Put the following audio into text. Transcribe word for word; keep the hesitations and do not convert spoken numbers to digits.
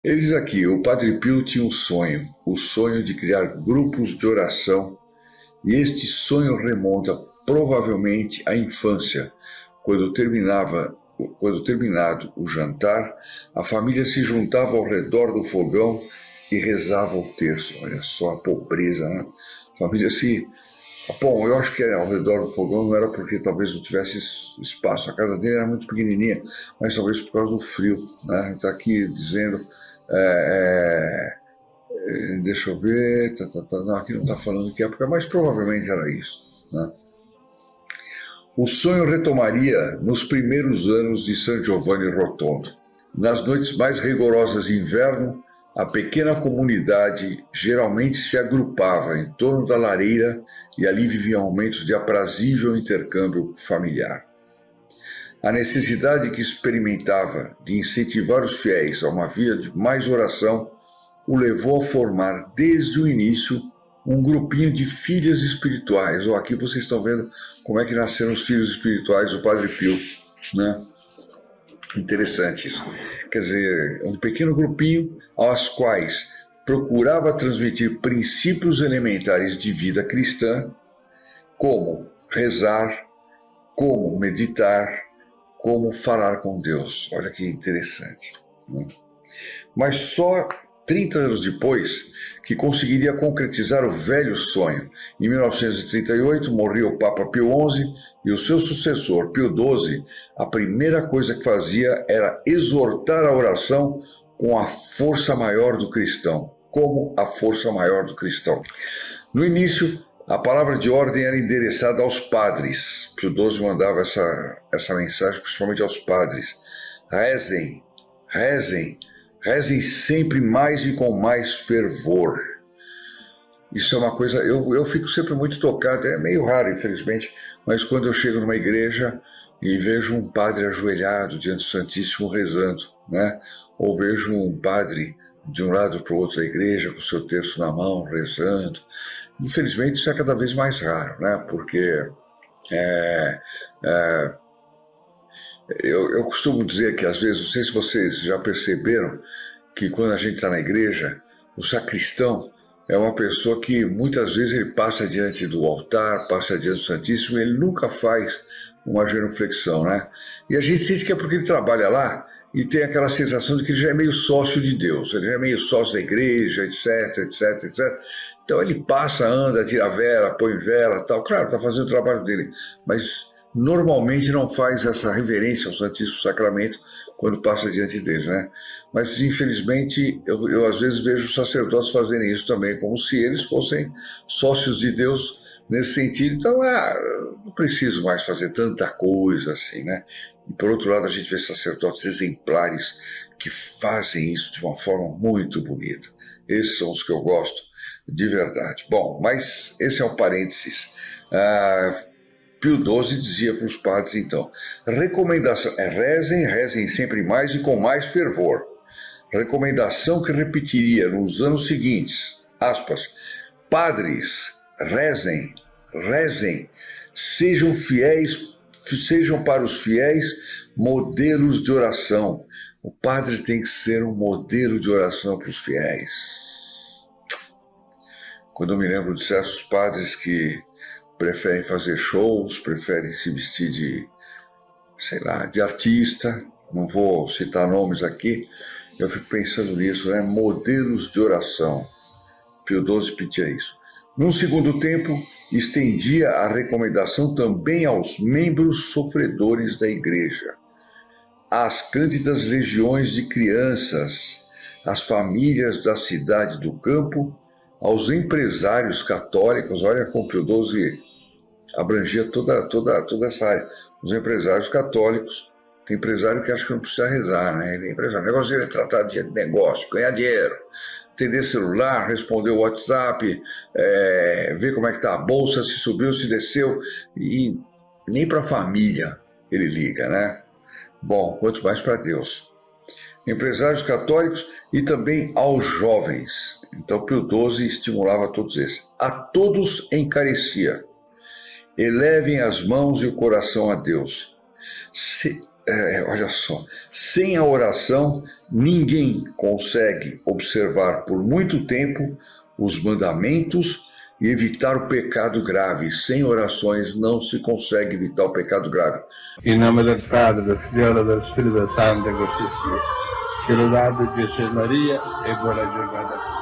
Ele diz aqui, o Padre Pio tinha um sonho, o sonho de criar grupos de oração, e este sonho remonta provavelmente à infância, quando terminava, quando terminado o jantar, a família se juntava ao redor do fogão e rezava o terço. Olha só a pobreza, né? A família se... Bom, eu acho que ao redor do fogão não era porque talvez não tivesse espaço. A casa dele era muito pequenininha, mas talvez por causa do frio, né? Está aqui dizendo... É, é, deixa eu ver... Tá, tá, tá, não, aqui não está falando que época, mas provavelmente era isso, né? O sonho retomaria nos primeiros anos de San Giovanni Rotondo. Nas noites mais rigorosas de inverno, a pequena comunidade geralmente se agrupava em torno da lareira e ali viviam momentos de aprazível intercâmbio familiar. A necessidade que experimentava de incentivar os fiéis a uma vida de mais oração o levou a formar desde o início um grupinho de filhas espirituais. Oh, aqui vocês estão vendo como é que nasceram os filhos espirituais do Padre Pio, né? Interessante isso. Quer dizer, um pequeno grupinho aos quais procurava transmitir princípios elementares de vida cristã, como rezar, como meditar, como falar com Deus. Olha que interessante, né? Mas só trinta anos depois que conseguiria concretizar o velho sonho. Em mil novecentos e trinta e oito, morria o Papa Pio onze e o seu sucessor, Pio doze, a primeira coisa que fazia era exortar a oração com a força maior do cristão, como a força maior do cristão. No início, a palavra de ordem era endereçada aos padres. Pio doze mandava essa, essa mensagem principalmente aos padres. Rezem, rezem, rezem sempre mais e com mais fervor. Isso é uma coisa, eu, eu fico sempre muito tocado, é meio raro, infelizmente, mas quando eu chego numa igreja e vejo um padre ajoelhado diante do Santíssimo rezando, né? Ou vejo um padre de um lado para o outro da igreja com o seu terço na mão, rezando. Infelizmente isso é cada vez mais raro, né? Porque é, é, eu, eu costumo dizer que às vezes, não sei se vocês já perceberam, que quando a gente está na igreja, o sacristão é uma pessoa que muitas vezes ele passa diante do altar, passa diante do Santíssimo, e ele nunca faz uma genuflexão, né? E a gente sente que é porque ele trabalha lá e tem aquela sensação de que ele já é meio sócio de Deus, ele já é meio sócio da igreja, etc, etc, etcétera. Então ele passa, anda, tira vela, põe vela, tal. Claro, está fazendo o trabalho dele, mas normalmente não faz essa reverência ao Santíssimo Sacramento quando passa diante dele, né? Mas infelizmente eu, eu às vezes vejo os sacerdotes fazerem isso também, como se eles fossem sócios de Deus nesse sentido. Então, ah, não preciso mais fazer tanta coisa assim, né? E por outro lado, a gente vê sacerdotes exemplares que fazem isso de uma forma muito bonita. Esses são os que eu gosto de verdade. Bom, mas esse é um parênteses. Ah, Pio doze dizia para os padres, então, recomendação é rezem, rezem sempre mais e com mais fervor. Recomendação que repetiria nos anos seguintes, aspas, padres, rezem, rezem, sejam fiéis, sejam para os fiéis modelos de oração. O padre tem que ser um modelo de oração para os fiéis. Quando eu me lembro de certos padres que preferem fazer shows, preferem se vestir de, sei lá, de artista, não vou citar nomes aqui, eu fico pensando nisso, né? Modelos de oração. Pio doze pedia isso. Num segundo tempo, estendia a recomendação também aos membros sofredores da igreja, às cândidas legiões de crianças, às famílias da cidade do campo, aos empresários católicos. Olha como Pio doze abrangia toda, toda, toda essa área. Os empresários católicos, tem empresário que acha que não precisa rezar, né? Ele é empresário. O negócio dele é tratar de negócio, ganhar dinheiro, atender celular, responder o WhatsApp, é, ver como é que está a bolsa, se subiu, se desceu, e nem para a família ele liga, né? Bom, quanto mais para Deus. Empresários católicos e também aos jovens. Então Pio doze estimulava todos esses. A todos encarecia. Elevem as mãos e o coração a Deus. Se, é, olha só, sem a oração, ninguém consegue observar por muito tempo os mandamentos e evitar o pecado grave. Sem orações não se consegue evitar o pecado grave. Em nome do Padre, do Filho e do Espírito Santo, que se sia. Se louvado Jesus Maria e boa jornada.